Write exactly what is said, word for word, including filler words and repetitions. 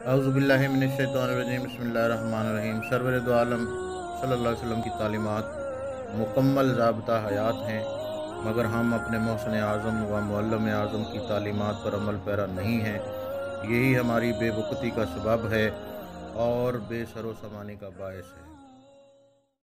औज़ुबिल्लाहि मिनश्शैतानिर्रजीम बिस्मिल्लाहिर्रहमानिर्रहीम। सरवर दो आलम सल्लल्लाहु अलैहि वसल्लम की तालीमात मुकम्मल ज़ाब्ता हयात हैं, मगर हम अपने मोहसिन आज़म व मुअल्लिम आज़म की तालीमात पर अमल पैरा नहीं हैं। यही हमारी बेवकूफ़ी का सबब है और बेसरो समानी का बायस है।